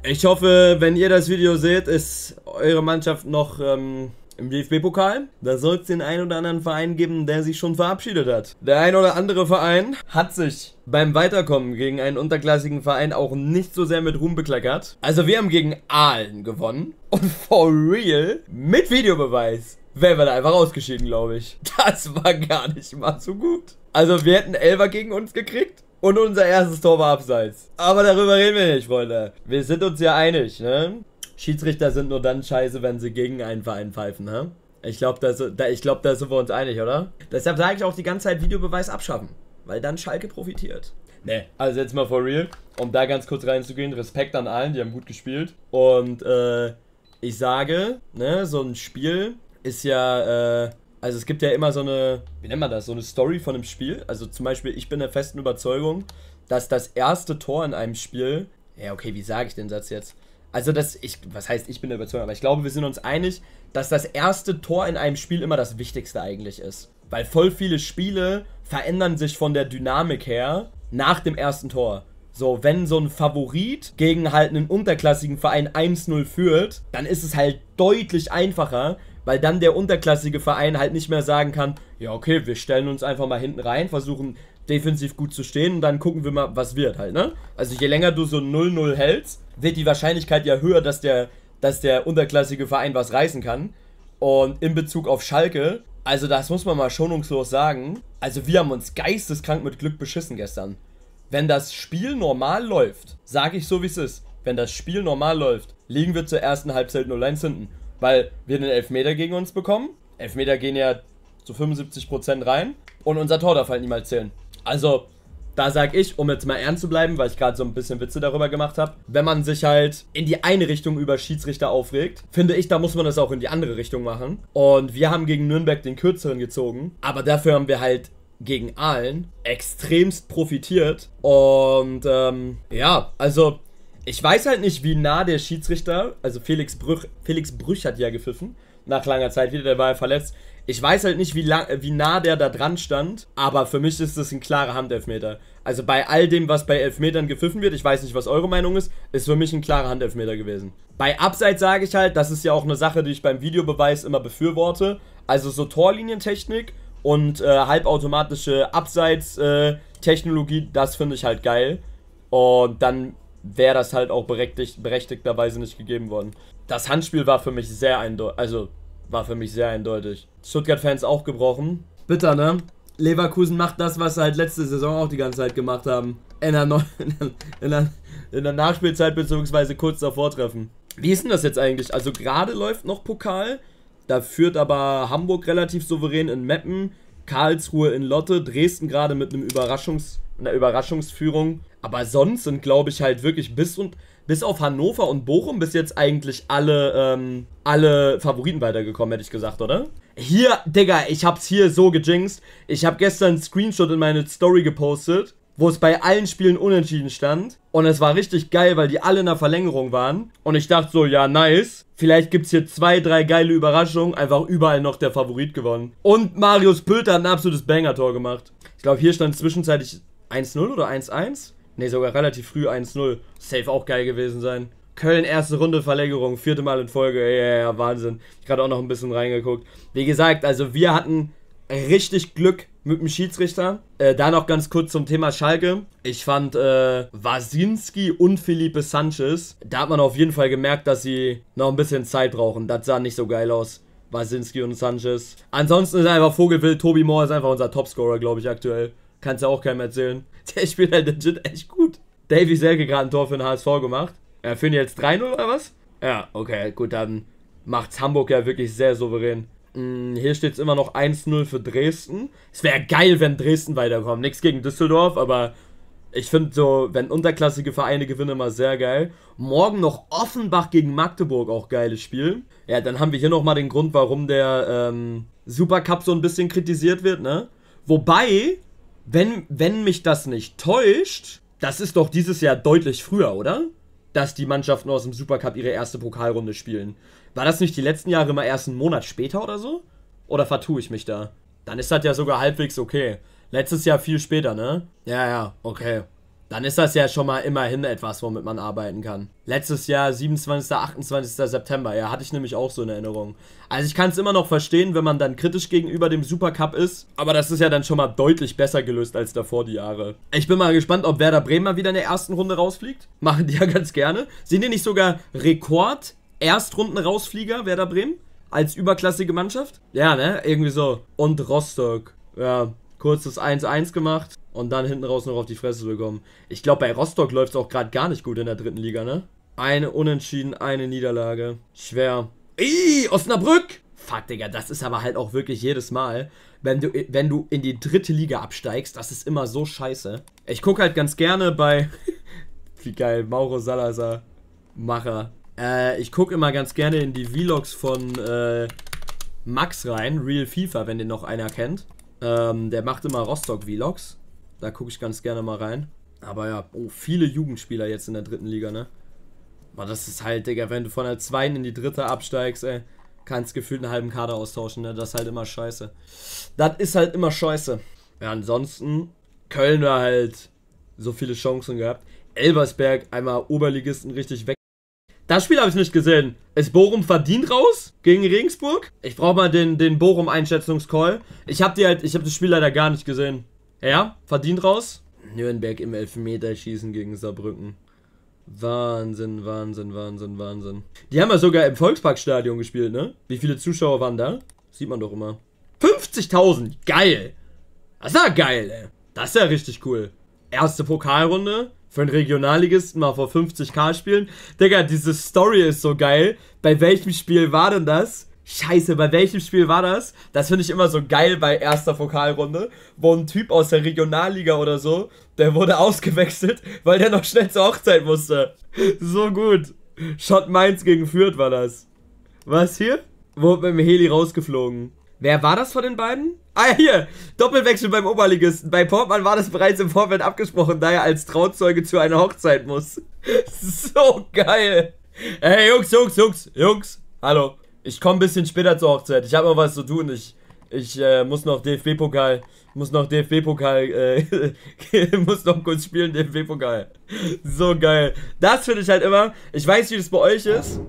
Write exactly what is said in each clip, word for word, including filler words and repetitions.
Ich hoffe, wenn ihr das Video seht, ist eure Mannschaft noch ähm, im D F B-Pokal. Da soll es den einen oder anderen Verein geben, der sich schon verabschiedet hat. Der ein oder andere Verein hat sich beim Weiterkommen gegen einen unterklassigen Verein auch nicht so sehr mit Ruhm bekleckert. Also wir haben gegen Aalen gewonnen. Und for real, mit Videobeweis, wären wir da einfach ausgeschieden, glaube ich. Das war gar nicht mal so gut. Also wir hätten Elfer gegen uns gekriegt. Und unser erstes Tor war abseits. Aber darüber reden wir nicht, Freunde. Wir sind uns ja einig, ne? Schiedsrichter sind nur dann scheiße, wenn sie gegen einen Verein pfeifen, ne? Ich glaube, da, da, ich glaub, da sind wir uns einig, oder? Deshalb sage ich auch die ganze Zeit Videobeweis abschaffen. Weil dann Schalke profitiert. Ne, also jetzt mal for real. Um da ganz kurz reinzugehen, Respekt an allen, die haben gut gespielt. Und, äh, ich sage, ne, so ein Spiel ist ja, äh... Also es gibt ja immer so eine, wie nennt man das, so eine Story von einem Spiel. Also zum Beispiel, ich bin der festen Überzeugung, dass das erste Tor in einem Spiel, ja okay, wie sage ich den Satz jetzt? Also das, ich, was heißt, ich bin der Überzeugung, aber ich glaube, wir sind uns einig, dass das erste Tor in einem Spiel immer das Wichtigste eigentlich ist. Weil voll viele Spiele verändern sich von der Dynamik her nach dem ersten Tor. So, wenn so ein Favorit gegen halt einen unterklassigen Verein eins null führt, dann ist es halt deutlich einfacher, weil dann der unterklassige Verein halt nicht mehr sagen kann, ja okay, wir stellen uns einfach mal hinten rein, versuchen defensiv gut zu stehen und dann gucken wir mal, was wird halt, ne? Also je länger du so null null hältst, wird die Wahrscheinlichkeit ja höher, dass der, dass der unterklassige Verein was reißen kann. Und in Bezug auf Schalke, also das muss man mal schonungslos sagen, also wir haben uns geisteskrank mit Glück beschissen gestern. Wenn das Spiel normal läuft, sage ich so wie es ist, wenn das Spiel normal läuft, liegen wir zur ersten Halbzeit null eins hinten. Weil wir den Elfmeter gegen uns bekommen. Elfmeter gehen ja zu fünfundsiebzig Prozent rein. Und unser Tor darf halt niemals zählen. Also, da sag ich, um jetzt mal ernst zu bleiben, weil ich gerade so ein bisschen Witze darüber gemacht habe, wenn man sich halt in die eine Richtung über Schiedsrichter aufregt, finde ich, da muss man das auch in die andere Richtung machen. Und wir haben gegen Nürnberg den kürzeren gezogen. Aber dafür haben wir halt gegen Aalen extremst profitiert. Und, ähm, ja, also... Ich weiß halt nicht, wie nah der Schiedsrichter, also Felix Brüch, Felix Brüch hat ja gepfiffen, nach langer Zeit wieder, der war ja verletzt. Ich weiß halt nicht, wie, lang, wie nah der da dran stand, aber für mich ist das ein klarer Handelfmeter. Also bei all dem, was bei Elfmetern gepfiffen wird, ich weiß nicht, was eure Meinung ist, ist für mich ein klarer Handelfmeter gewesen. Bei Abseits sage ich halt, das ist ja auch eine Sache, die ich beim Videobeweis immer befürworte. Also so Torlinientechnik und äh, halbautomatische Abseits-Technologie, äh, das finde ich halt geil. Und dann wäre das halt auch berechtigt, berechtigterweise nicht gegeben worden. Das Handspiel war für mich sehr eindeutig, also war für mich sehr eindeutig. Stuttgart-Fans auch gebrochen. Bitter, ne? Leverkusen macht das, was sie halt letzte Saison auch die ganze Zeit gemacht haben. In der, Neu in der, in der Nachspielzeit beziehungsweise kurz davor treffen. Wie ist denn das jetzt eigentlich? Also gerade läuft noch Pokal, da führt aber Hamburg relativ souverän in Meppen, Karlsruhe in Lotte, Dresden gerade mit einem Überraschungs, einer Überraschungsführung. Aber sonst sind, glaube ich, halt wirklich bis und bis auf Hannover und Bochum bis jetzt eigentlich alle, ähm, alle Favoriten weitergekommen, hätte ich gesagt, oder? Hier, Digga, ich hab's hier so gejinxt. Ich habe gestern einen Screenshot in meine Story gepostet, wo es bei allen Spielen unentschieden stand. Und es war richtig geil, weil die alle in der Verlängerung waren. Und ich dachte so, ja, nice. Vielleicht gibt's hier zwei, drei geile Überraschungen. Einfach überall noch der Favorit gewonnen. Und Marius Pülter hat ein absolutes Banger-Tor gemacht. Ich glaube, hier stand zwischenzeitlich eins null oder eins eins. Ne, sogar relativ früh eins null. Safe auch geil gewesen sein. Köln, erste Runde Verlängerung, vierte Mal in Folge. Ja, ja, ja, Wahnsinn. Ich gerade auch noch ein bisschen reingeguckt. Wie gesagt, also wir hatten richtig Glück mit dem Schiedsrichter. Äh, da noch ganz kurz zum Thema Schalke. Ich fand äh, Wasinski und Felipe Sanchez, da hat man auf jeden Fall gemerkt, dass sie noch ein bisschen Zeit brauchen. Das sah nicht so geil aus. Wasinski und Sanchez. Ansonsten ist einfach Vogelwild. Tobi Moore ist einfach unser Topscorer, glaube ich, aktuell. Kannst ja auch keinem erzählen. Der spielt halt legit echt gut. Davy Selke gerade ein Tor für den H S V gemacht. Ja, führen die jetzt drei null oder was? Ja, okay, gut, dann macht's Hamburg ja wirklich sehr souverän. Hm, hier steht's immer noch eins null für Dresden. Es wäre geil, wenn Dresden weiterkommt. Nichts gegen Düsseldorf, aber ich finde so, wenn unterklassige Vereine gewinnen, immer sehr geil. Morgen noch Offenbach gegen Magdeburg, auch geiles Spiel. Ja, dann haben wir hier nochmal den Grund, warum der ähm, Supercup so ein bisschen kritisiert wird, ne? Wobei, wenn, wenn mich das nicht täuscht, das ist doch dieses Jahr deutlich früher, oder? Dass die Mannschaften aus dem Supercup ihre erste Pokalrunde spielen. War das nicht die letzten Jahre immer erst einen Monat später oder so? Oder vertue ich mich da? Dann ist das ja sogar halbwegs okay. Letztes Jahr viel später, ne? Ja, ja, okay. Dann ist das ja schon mal immerhin etwas, womit man arbeiten kann. Letztes Jahr, siebenundzwanzigster, achtundzwanzigster September, ja, hatte ich nämlich auch so in Erinnerung. Also ich kann es immer noch verstehen, wenn man dann kritisch gegenüber dem Supercup ist, aber das ist ja dann schon mal deutlich besser gelöst als davor die Jahre. Ich bin mal gespannt, ob Werder Bremen mal wieder in der ersten Runde rausfliegt. Machen die ja ganz gerne. Sind die nicht sogar Rekord-Erstrunden-Rausflieger, Werder Bremen? Als überklassige Mannschaft? Ja, ne? Irgendwie so. Und Rostock. Ja, kurzes eins eins gemacht. Und dann hinten raus noch auf die Fresse bekommen. Ich glaube, bei Rostock läuft es auch gerade gar nicht gut in der dritten Liga, ne? Eine Unentschieden, eine Niederlage. Schwer. Ih, Osnabrück! Fuck, Digga, das ist aber halt auch wirklich jedes Mal, wenn du, wenn du in die dritte Liga absteigst, das ist immer so scheiße. Ich gucke halt ganz gerne bei... Wie geil, Mauro Salazar, Macher. Äh, ich gucke immer ganz gerne in die Vlogs von äh, Max rein, Real FIFA, wenn den noch einer kennt. Ähm, der macht immer Rostock-Vlogs. Da gucke ich ganz gerne mal rein. Aber ja, oh, viele Jugendspieler jetzt in der dritten Liga, ne? Aber das ist halt, Digga, wenn du von der zweiten in die dritte absteigst, ey, kannst gefühlt einen halben Kader austauschen, ne? Das ist halt immer scheiße. Das ist halt immer scheiße. Ja, ansonsten, Köln war halt so viele Chancen gehabt. Elversberg, einmal Oberligisten richtig weg. Das Spiel habe ich nicht gesehen. Ist Bochum verdient raus gegen Regensburg? Ich brauche mal den, den Bochum-Einschätzungscall. Ich habe die halt, ich habe das Spiel leider gar nicht gesehen. Ja, verdient raus. Nürnberg im Elfmeterschießen gegen Saarbrücken. Wahnsinn, Wahnsinn, Wahnsinn, Wahnsinn. Die haben ja sogar im Volksparkstadion gespielt, ne? Wie viele Zuschauer waren da? Sieht man doch immer. fünfzigtausend, geil. Das ist ja geil, ey. Das ist ja richtig cool. Erste Pokalrunde. Für einen Regionalligisten mal vor fünfzigtausend spielen. Digga, diese Story ist so geil. Bei welchem Spiel war denn das? Scheiße, bei welchem Spiel war das? Das finde ich immer so geil bei erster Pokalrunde, wo ein Typ aus der Regionalliga oder so, der wurde ausgewechselt, weil der noch schnell zur Hochzeit musste. So gut. Schott Mainz gegen Fürth war das. Was hier? Wurde mit dem Heli rausgeflogen. Wer war das von den beiden? Ah, hier, Doppelwechsel beim Oberligisten. Bei Portmann war das bereits im Vorfeld abgesprochen, da er als Trauzeuge zu einer Hochzeit muss. So geil. Ey, Jungs, Jungs, Jungs, Jungs. Hallo. Ich komme ein bisschen später zur Hochzeit. Ich habe noch was zu tun. Ich, ich äh, muss noch D F B-Pokal. Muss noch D F B-Pokal. Äh, muss noch kurz spielen, D F B-Pokal. So geil. Das finde ich halt immer. Ich weiß, wie das bei euch ist.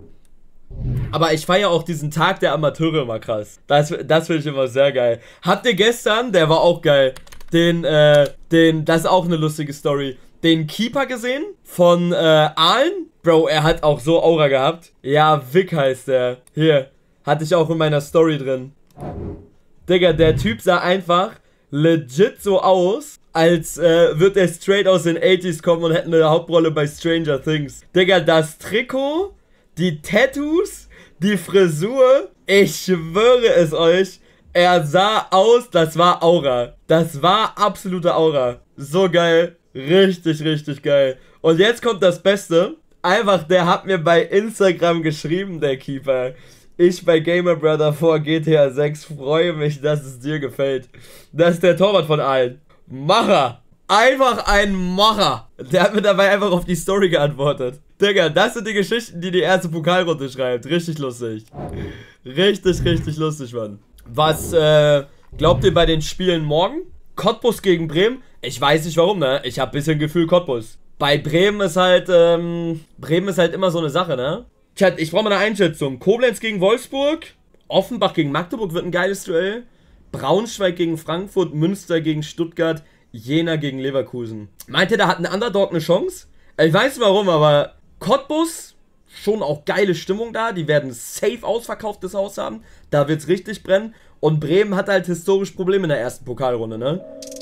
Aber ich feiere auch diesen Tag der Amateure immer krass. Das, das finde ich immer sehr geil. Habt ihr gestern, der war auch geil, den, äh, den, das ist auch eine lustige Story, den Keeper gesehen von, äh, Aalen? Bro, er hat auch so Aura gehabt. Ja, Vic heißt der. Hier, hatte ich auch in meiner Story drin. Digga, der Typ sah einfach legit so aus, als äh, wird er straight aus den achtziger kommen und hätte eine Hauptrolle bei Stranger Things. Digga, das Trikot, die Tattoos, die Frisur, ich schwöre es euch, er sah aus, das war Aura. Das war absolute Aura. So geil, richtig, richtig geil. Und jetzt kommt das Beste. Einfach, der hat mir bei Instagram geschrieben, der Keeper. Ich bei Gamer Brother vor G T A sechs freue mich, dass es dir gefällt. Das ist der Torwart von allen. Macher. Einfach ein Macher. Der hat mir dabei einfach auf die Story geantwortet. Digga, das sind die Geschichten, die die erste Pokalrunde schreibt. Richtig lustig. Richtig, richtig lustig, Mann. Was, äh, glaubt ihr bei den Spielen morgen? Cottbus gegen Bremen? Ich weiß nicht warum, ne? Ich hab bisschen Gefühl Cottbus. Bei Bremen ist halt, ähm, Bremen ist halt immer so eine Sache, ne? Chat, ich brauche mal eine Einschätzung. Koblenz gegen Wolfsburg, Offenbach gegen Magdeburg wird ein geiles Duell. Braunschweig gegen Frankfurt, Münster gegen Stuttgart, Jena gegen Leverkusen. Meint ihr, da hat ein Underdog eine Chance? Ich weiß nicht warum, aber Cottbus, schon auch geile Stimmung da. Die werden safe ausverkauftes Haus haben. Da wird's richtig brennen. Und Bremen hat halt historisch Probleme in der ersten Pokalrunde, ne?